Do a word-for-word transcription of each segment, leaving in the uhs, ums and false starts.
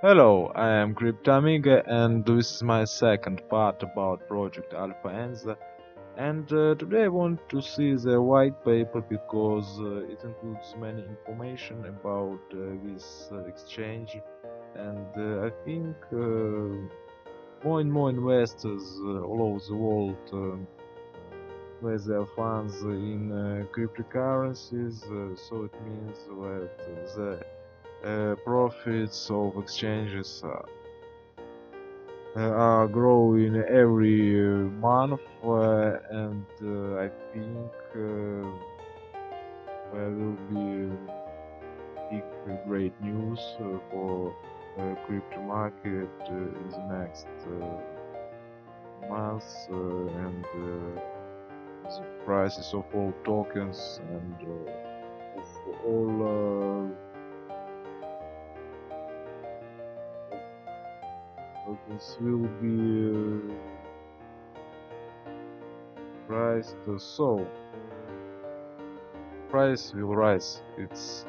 Hello, I am Cryptamiga and this is my second part about Project Alpha Enza. And uh, today I want to see the white paper because uh, it includes many information about uh, this uh, exchange. And uh, I think uh, more and more investors uh, all over the world um place their funds in uh, cryptocurrencies. Uh, so it means that the uh, profits of exchanges are uh, are growing every uh, month, uh, and uh, I think uh, there will be big, uh, great news uh, for uh, crypto market uh, in the next uh, months, uh, and uh, the prices of all tokens and uh, of all uh, tokens will be uh, priced. Uh, so price will rise. It's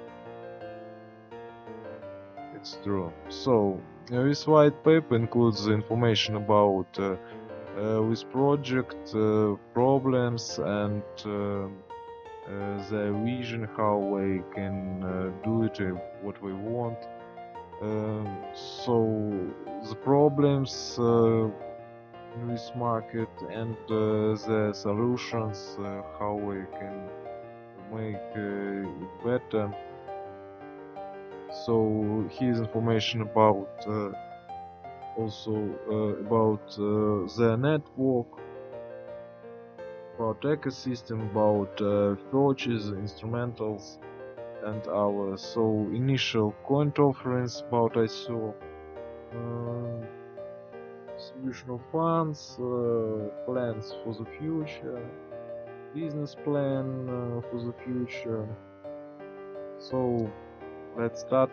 It's true. So, uh, this white paper includes information about uh, uh, this project, uh, problems, and uh, uh, their vision, how we can uh, do it, uh, what we want. Um, so, the problems uh, in this market and uh, the solutions, uh, how we can make uh, it better. So, here's information about. Uh, also uh, about uh, the network, about ecosystem, about uh, features, instrumentals, and our so initial coin offerings about I S O, uh, distribution of funds, uh, plans for the future, business plan uh, for the future. So let's start.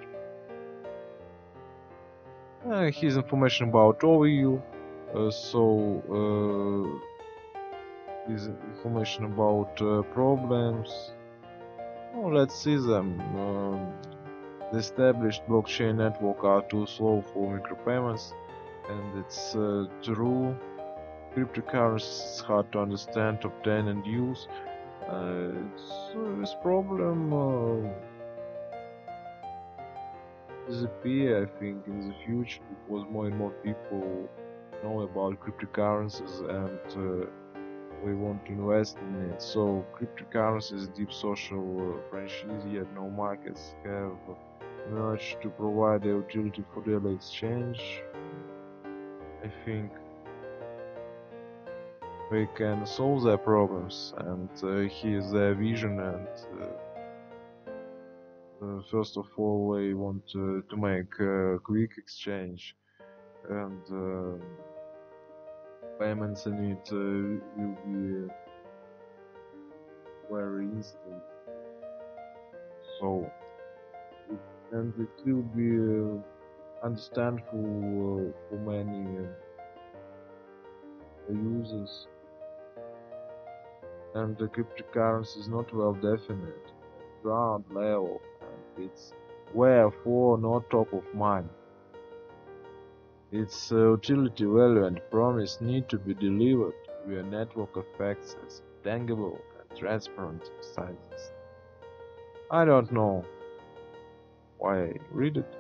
Uh, here's information about overview. Uh, so uh, is information about uh, problems. Oh, let's see them. Um, the established blockchain network are too slow for micropayments, and it's uh, true. Cryptocurrencies is hard to understand, obtain, and use. Uh, it's, uh, this problem uh, disappear, I think, in the future because more and more people know about cryptocurrencies and uh, we want to invest in it. So cryptocurrency is a deep social uh, franchise, yet no markets have emerged to provide a utility for daily exchange. I think we can solve their problems, and uh, here's their vision. And uh, uh, first of all, we want uh, to make a quick exchange, and uh, payments in it uh, will be very instant. So, it, and it will be. Uh, understandable uh, for many uh, users, and the cryptocurrency is not well defined at ground level, and it's wherefore not top of mind. Its uh, utility value and promise need to be delivered via network effects as tangible and transparent sciences. I don't know why I read it.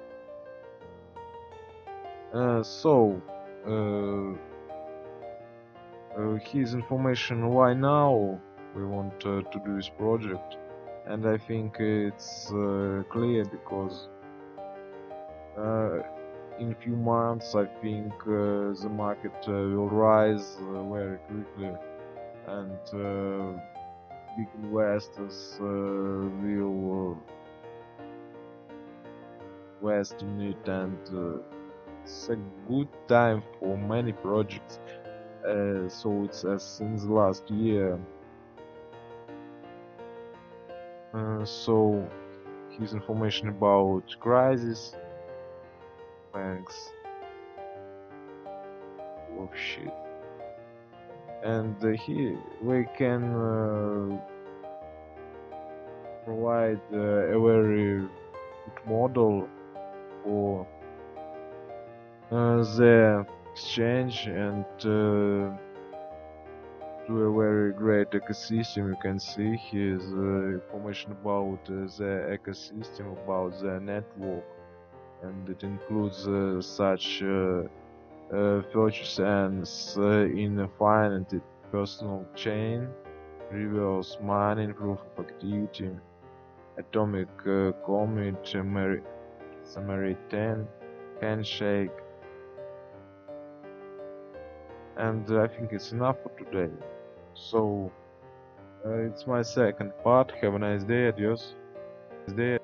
Uh, so, uh, uh, his information why now we want uh, to do this project, and I think it's uh, clear because uh, in few months I think uh, the market uh, will rise uh, very quickly, and uh, big investors uh, will uh, invest in it, and uh, it's a good time for many projects. Uh, so it's as since last year. Uh, so his information about crisis, banks, of shit, and uh, he we can uh, provide uh, a very good model for uh, the exchange and uh, to a very great ecosystem. You can see here is uh, information about uh, the ecosystem, about the network, and it includes uh, such uh, uh, features as uh, infinite personal chain, reverse mining, proof of activity, atomic uh, commit, Samari- Samaritan, handshake, and I think it's enough for today. So uh, it's my second part. Have a nice day. Adios.